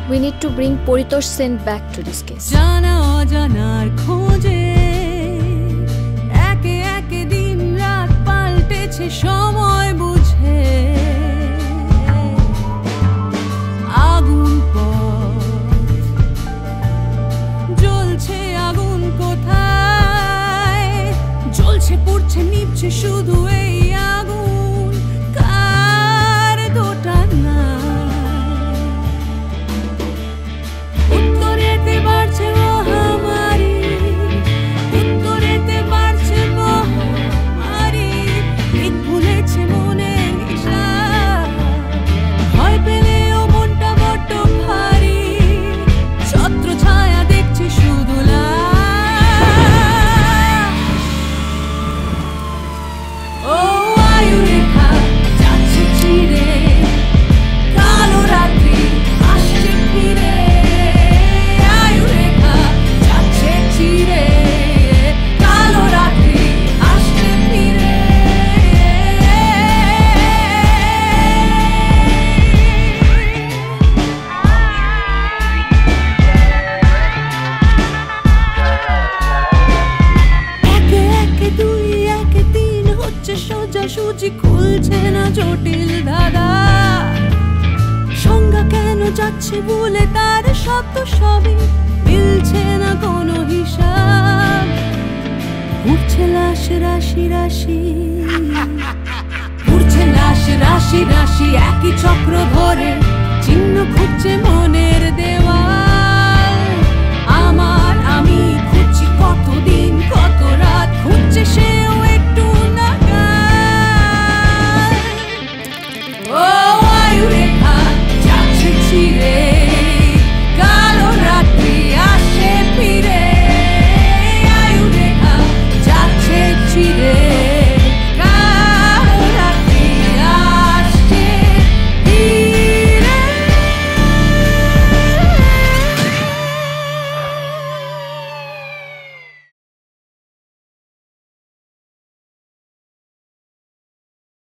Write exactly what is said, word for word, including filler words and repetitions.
We need to bring Paritosh Sen back to this case. জানা অজানার খোঁজে একে একে দিন রাত পাল্টেছে সময় বুঝে আগুন পথ জ্বলছে আগুন কোথায় জ্বলছে পুড়ছে নিভছে শুধু এই আগুন কার দোটা না উত্তরেতে বাড়ছে মহামারী উত্তরেতে বাড়ছে মহামারী ঠিক ভুলেছে মনের হিসাব ভয় পেলেও মনটা বড্ড ভারী ছত্র ছায়া দেখছে শুধু ও আয়ুরেখা যাচ্ছে চিরে কালো রাত্রি আসছে ফিরে আয়ুরেখা যাচ্ছে চিরে কালো রাত্রি আসছে ফিরে একে একে দুই একে তিন হচ্ছে সোজা সুজি খুলছে না জটিল ধাঁধা সংজ্ঞা কেন যাচ্ছে বলে তার শব্দ সবই মিলছে না কোনো হিসাব উঠছে লাশ রাশি রাশি উঠছে লাশ রাশি রাশি একই চক্র ধরে চিহ্ন খুঁজছে মনের দেওয়াল আমার আমি